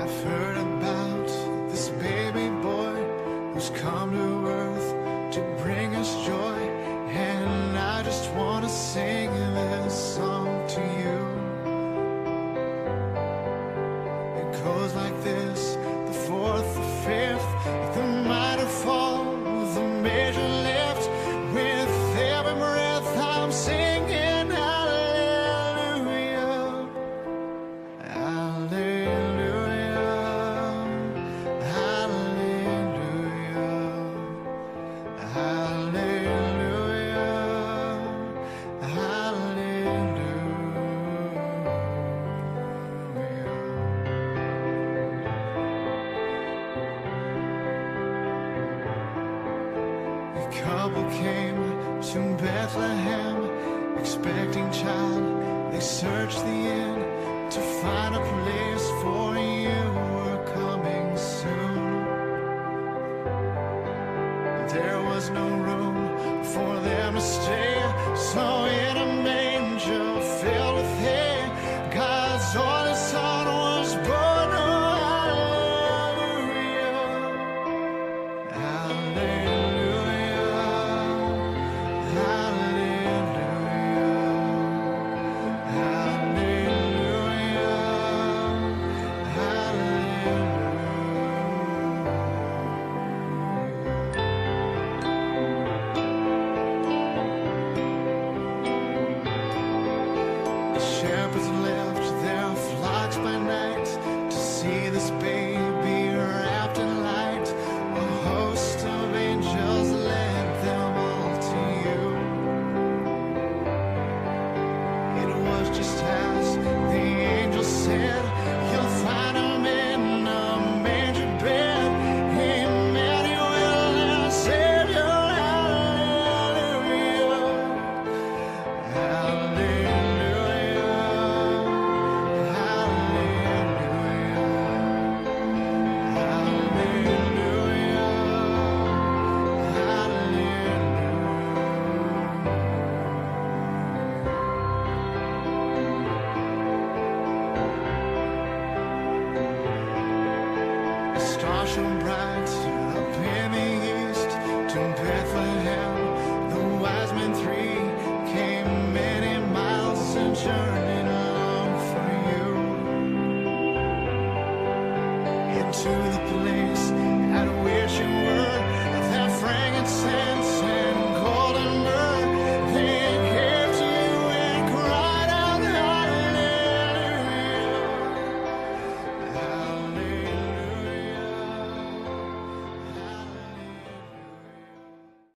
I've heard about this baby boy who's come to earth to bring us joy, and I just want to sing this song to you. It goes like this: the fourth, the fifth, the minor fall, the major lift. With every breath I'm singing hallelujah, hallelujah, hallelujah, hallelujah, hallelujah. A couple came to Bethlehem, expecting child. They searched the inn to find a place, for you were coming soon. There was no room for them to stay, so in a manger filled with hay, God's only son was born. Oh, hallelujah, hallelujah, hallelujah, hallelujah, hallelujah. The shepherds left their flocks by night to see this baby wrapped in light. A host of angels led them all to you. It was just as the angel said, you'll find him in a manger bed. Emmanuel, our Savior, hallelujah, hallelujah, hallelujah. A star shone bright up in the east to Bethlehem. The wise men three came many miles and journeyed along for you, into the place at which you were